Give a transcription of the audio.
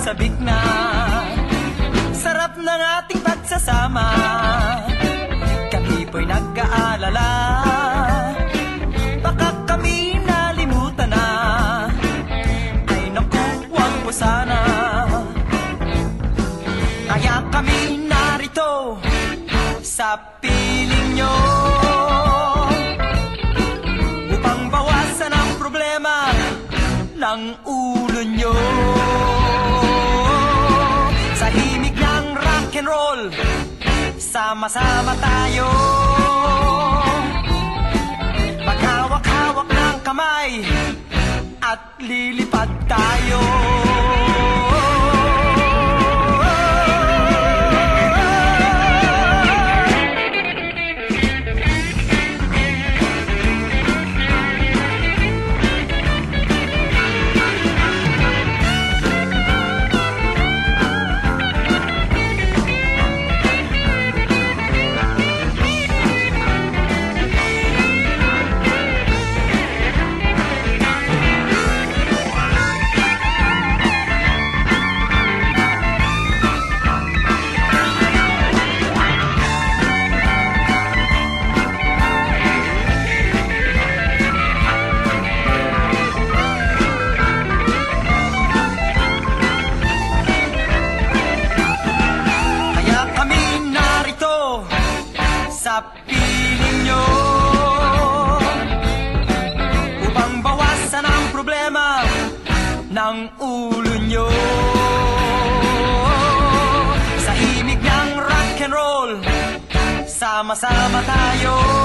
sabik na. Sarap ng ating pagsasama, kami po'y nag-aalala. Baka kami nalimutan na, ay naku, wag po sana. Kaya kami narito sa piling nyo, upang bawasan ang problema ng ulo nyo. Sa himig ng rock and roll, sama-sama tayo, maghawak-hawak ng kamay at lilipad tayo. Sa piling nyo, upang bawasan ang problema ng ulo nyo. Sa himig ng rock and roll, sama-sama tayo,